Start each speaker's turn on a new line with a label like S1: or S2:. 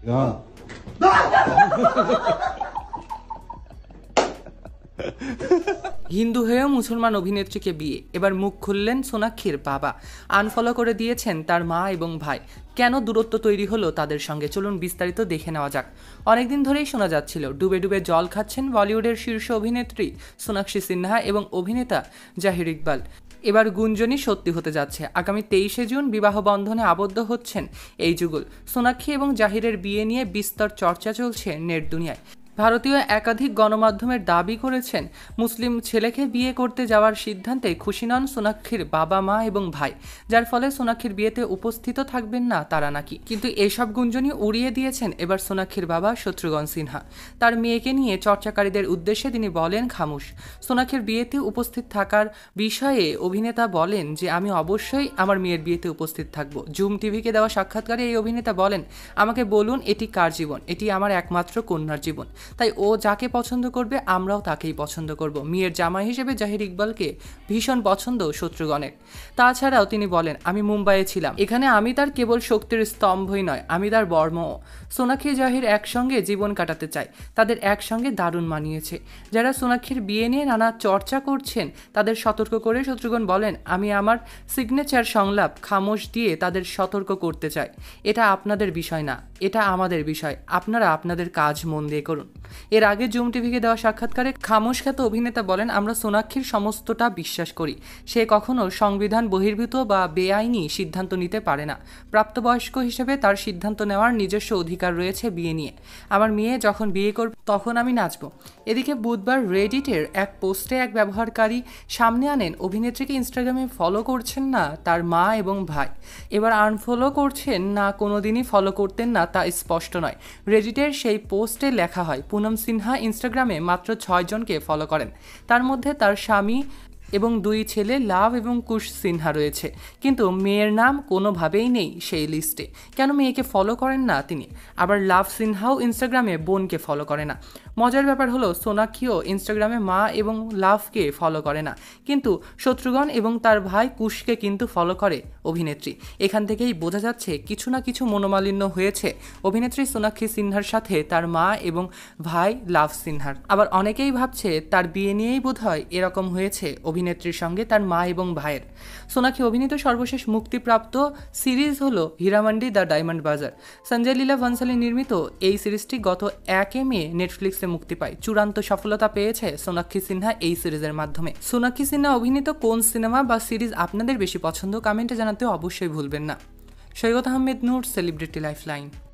S1: হিন্দু হয়েও মুসলমান অভিনেত্রীকে বিয়ে, এবার মুখ খুললেন সোনাক্ষীর বাবা। আনফলো করে দিয়েছেন তার মা এবং ভাই। কেন দূরত্ব তৈরি হলো তাদের সঙ্গে, চলুন বিস্তারিত দেখে নেওয়া যাক। অনেকদিন ধরেই শোনা যাচ্ছিল ডুবে ডুবে জল খাচ্ছেন বলিউডের শীর্ষ অভিনেত্রী সোনাক্ষী সিনহা এবং অভিনেতা জাহির ইকবাল। এবার গুঞ্জনই সত্যি হতে যাচ্ছে। আগামী 23শে জুন বিবাহ বন্ধনে আবদ্ধ হচ্ছেন এই যুগল। সোনাক্ষী এবং জাহিরের বিয়ে নিয়ে বিস্তর চর্চা চলছে নেট দুনিয়ায়। ভারতীয় একাধিক গণমাধ্যমের দাবি করেছেন মুসলিম ছেলেকে বিয়ে করতে যাওয়ার সিদ্ধান্তে খুশি নন সোনাক্ষীর বাবা মা এবং ভাই, যার ফলে সোনাক্ষীর বিয়েতে উপস্থিত থাকবেন না তারা নাকি। কিন্তু এসব গুঞ্জনই উড়িয়ে দিয়েছেন এবার সোনাক্ষীর বাবা শত্রুঘ্ন সিনহা। তার মেয়েকে নিয়ে চর্চাকারীদের উদ্দেশ্যে তিনি বলেন খামোশ। সোনাক্ষীর বিয়েতে উপস্থিত থাকার বিষয়ে অভিনেতা বলেন যে আমি অবশ্যই আমার মেয়ের বিয়েতে উপস্থিত থাকব। জুম টিভিকে দেওয়া সাক্ষাৎকারে এই অভিনেতা বলেন, আমাকে বলুন এটি কার জীবন, এটি আমার একমাত্র কন্যার জীবন, তাই ও যাকে পছন্দ করবে আমরাও তাকেই পছন্দ করব। মেয়ের জামাই হিসেবে জাহির ইকবালকে ভীষণ পছন্দ শত্রুঘ্নের। তাছাড়াও তিনি বলেন, আমি মুম্বাইয়ে ছিলাম, এখানে আমি তার কেবল শক্তির স্তম্ভই নয়, আমি তার বর্মও। সোনাক্ষী জাহির একসঙ্গে জীবন কাটাতে চায়, তাদের একসঙ্গে দারুণ মানিয়েছে। যারা সোনাক্ষীর বিয়ে নিয়ে নানা চর্চা করছেন তাদের সতর্ক করে শত্রুঘ্ন বলেন, আমি আমার সিগনেচার সংলাপ খামোশ দিয়ে তাদের সতর্ক করতে চাই। এটা আপনাদের বিষয় না, এটা আমাদের বিষয়, আপনারা আপনাদের কাজ মন দিয়ে করুন। এর আগে জুম টিভিকে দেওয়া সাক্ষাৎকারে খামোশ খ্যাত অভিনেতা বলেন, আমরা সোনাক্ষীর সমস্তটা বিশ্বাস করি। সে কখনো সংবিধান বহির্ভূত বা বেআইনি সিদ্ধান্ত নিতে পারে না। প্রাপ্তবয়স্ক হিসেবে তার সিদ্ধান্ত নেওয়ার নিজস্ব অধিকার রয়েছে বিয়ে নিয়ে। আমার মেয়ে যখন বিয়ে করবে তখন আমি নাচব। এদিকে বুধবার রেডিটের এক পোস্টে এক ব্যবহারকারী সামনে আনেন অভিনেত্রীকে ইনস্টাগ্রামে ফলো করছেন না তার মা এবং ভাই। এবার আনফলো করছেন না কোনোদিনই ফলো করতেন না তা স্পষ্ট নয়। রেডিটের সেই পোস্টে লেখা হয়, পুনম সিনহা ইনস্টাগ্রামে মাত্র 6 জনকে ফলো করেন। তার মধ্যে তার স্বামী এবং 2 ছেলে লাভ এবং কুশ সিনহা রয়েছে, কিন্তু মেয়ের নাম কোনোভাবেই নেই সেই লিস্টে। কেন মেয়েকে ফলো করেন না তিনি? আবার লাভ সিনহাও ইনস্টাগ্রামে বোনকে ফলো করে না। মজার ব্যাপার হলো সোনাক্ষীও ইনস্টাগ্রামে মা এবং লাভকে ফলো করে না, কিন্তু শত্রুঘ্ন এবং তার ভাই কুশকে কিন্তু ফলো করে অভিনেত্রী। এখান থেকেই বোঝা যাচ্ছে কিছু না কিছু মনোমালিন্য হয়েছে অভিনেত্রী সোনাক্ষী সিনহার সাথে তার মা এবং ভাই লাভ সিনহার। আবার অনেকেই ভাবছে তার বিয়ে নিয়েই বোধহয় এরকম হয়েছে অভিনেত্রীর সঙ্গে তার মা এবং ভাইয়ের। সোনাক্ষী অভিনীত সর্বশেষ মুক্তিপ্রাপ্ত সিরিজ হলো হীরামান্ডি দ্য ডায়মন্ড বাজার। সঞ্জয় লীলা বনসালী নির্মিত এই সিরিজটি গত 1 মে নেটফ্লিক্সে মুক্তি পায়। চূড়ান্ত সফলতা পেয়েছে সোনাক্ষী সিনহা এই সিরিজের মাধ্যমে। সোনাক্ষী সিনহা অভিনীত কোন সিনেমা বা সিরিজ আপনাদের বেশি পছন্দ কমেন্টে জানাতে অবশ্যই ভুলবেন না। Syed Ahmed Noor, celebrity lifeline.